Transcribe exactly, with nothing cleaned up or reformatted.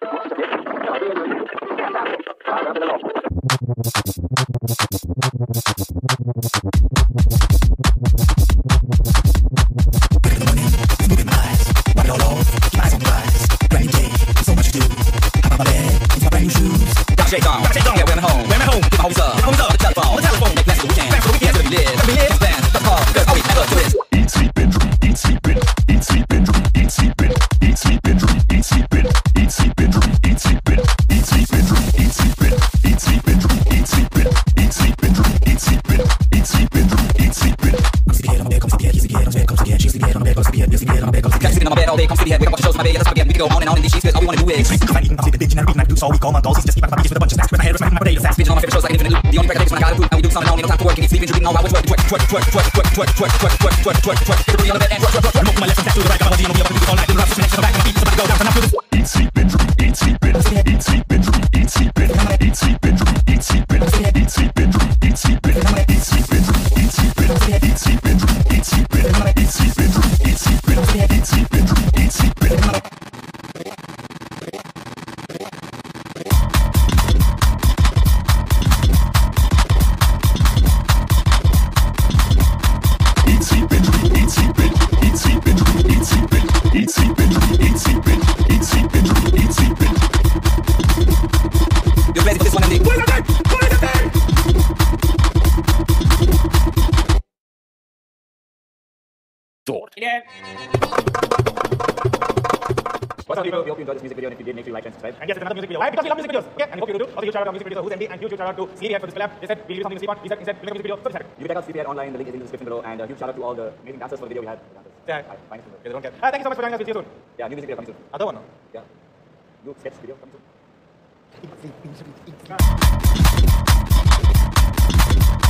Shake on, shake on, yeah, we're at home, we're at home, get my homies up, get my homies up, on the telephone, on the telephone, make plans for the weekend, plans for the weekend, so we live, so we live, plans, that's all, cause all we ever do is eat, sleep, and dream, eat, sleep, and eat, sleep, and dream, eat, sleep, and eat, sleep, and dream, eat, sleep, and eat, sleep, and dream, eat, sleep, and eat, sleep, and dream, eat, sleep, and eat, sleep, and dream, eat, sleep, and eat, sleep, and dream, eat, sleep, and eat, sleep, and dream, eat, sleep, and come sleep on my bed, come sleep he's again on my bed, come sleep she's again on my bed, come sleep he's again on my bed, come sleep sleeping on my bed all day, come sleep head, wake up watch shows on my bed, yeah, let's forget, we can go on and on in these sheets, cause all we wanna do is sleep, come and eat, come sleep a bitch, and I read, and I do so we call my dolls, he's just keep on my beaches with a bunch of snacks, with my head, with my potato sacks, bitching on my favorite shows like an infinite loop, the only record I when I gotta poop, and we do something on, ain't no time for work, and eat, sleep, and drinking, all while we're twerk, twerk, twerk, twerk, twerk, twerk, twerk, twerk, twerk, twerk, twerk, twerk, twerk, twerk, on the bed and twerk, twerk, twerk, remote my left, back to the right, got my body, and we'll be able to do all night, do the rough, switch, back, and my feet, about to go down, turn up to the eat, sleep, and dream, eat, sleep, and eat, sleep, and dream, eat, sleep, and eat, sleep, and dream, eat, sleep, and eat, sleep, and dream, eat, sleep, and eat, sleep, and dream, eat, sleep, and eat, sleep, and dream, eat, sleep, and eat, sleep, and dream, eat, sleep, and eat, sleep, and dream, eat, sleep, and eat, sleep, and dream, eat, sleep, and eat, sleep, and dream, eat, sleep, and you ready for this one, M D? What is that thing? What is that thing? Door. Yeah. What's up, people? We hope you enjoyed this music video, and if you did, make sure you like and subscribe. And yes, it's another music video. Why? Because we love music videos. Yeah, and we hope you do. Also, huge shout out to music videos. Who's M D? And huge shout out to Sleepyhead for this collab. They said we give you something to sleep on. We said instead, we make a music video for this hacker. You can check out Sleepyhead online. The link is in the description below. And uh, huge shout out to all the amazing dancers for the video we had. Yeah, I find it. They don't care. Uh, thank you so much for joining us. We'll see you soon. Yeah, new music video coming soon. Other one, no? Yeah. New sketch video coming soon.